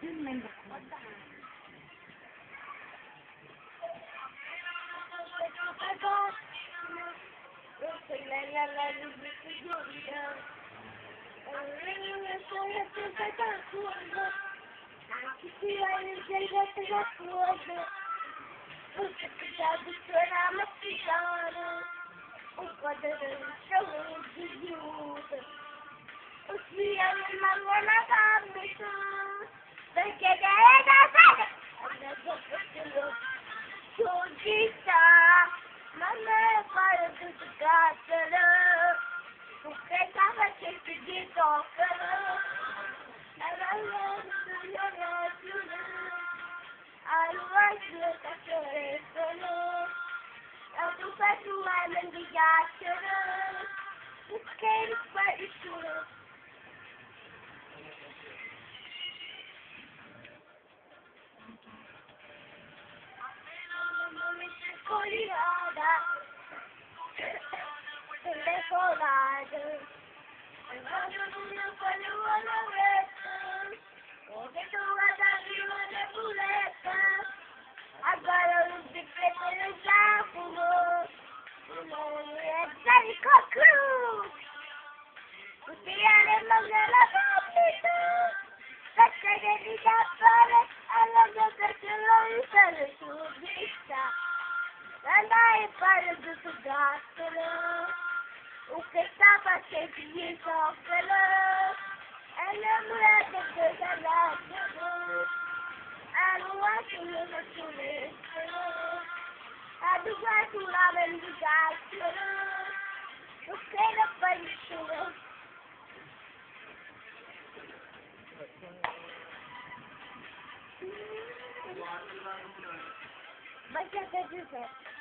Perché è da fare ma me pare tutto cattolo che stava cercando di toccare e la allora io cacciare solo la tua tua non mi piacciono che ripari solo Colorada, telefonate, voglio una parola retta, come tu guardavi una buletta, ancora non ti prende il giaculo, non è il coccolo, cuciniere mangia la fabbrica, perché devi cappare alla mia cacciolata su vista. Andai a fare tutto gattolo, che sta facendo il zoccolo, e la mulata che sta lasciando, a nuova sulla macchinetta, a due sulla vendicattolo, che la fai nessuno. Ma che c'è?